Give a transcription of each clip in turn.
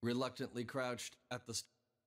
reluctantly crouched at the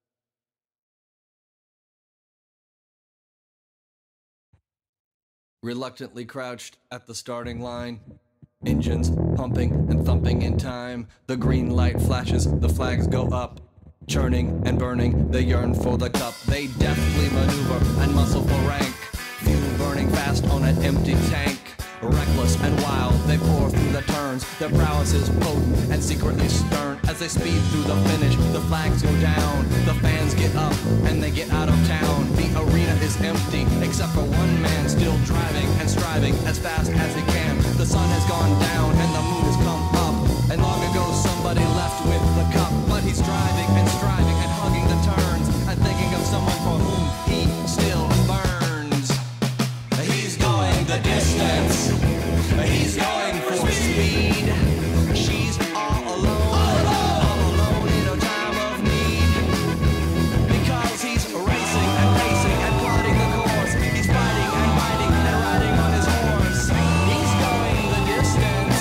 starting line. Engines pumping and thumping in time. The green light flashes, the flags go up. Churning and burning, they yearn for the cup. They deftly maneuver and muscle for rank. Fuel burning fast on an empty tank. Reckless and wild, they pour through the turns. Their prowess is potent and secretly stern. As they speed through the finish, the flags go down. The fans get up and they get out of town. The arena is empty, except for one man still driving and striving as fast as he can. The sun has gone down and the moon has come up. And long ago somebody left with the cup. But he's driving and striving and hugging the turns and thinking of someone for whom he still burns. He's going the distance. He's going for speed. She's all alone in a time of need. Because he's racing and pacing and plotting the course. He's fighting and fighting and riding on his horse. He's going the distance.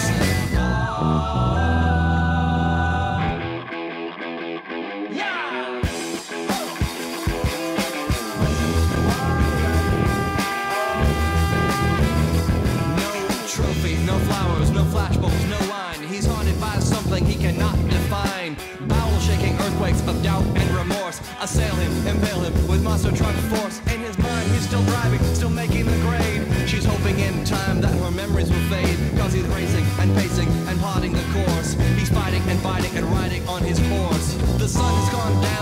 Yeah! Trophy, no flowers, no flashbulbs, no wine. He's haunted by something he cannot define. Bowel-shaking earthquakes of doubt and remorse assail him, impale him with monster truck force. In his mind, he's still driving, still making the grade. She's hoping in time that her memories will fade. Cause he's racing and pacing and plotting the course. He's fighting and fighting and riding on his horse. The sun has gone down.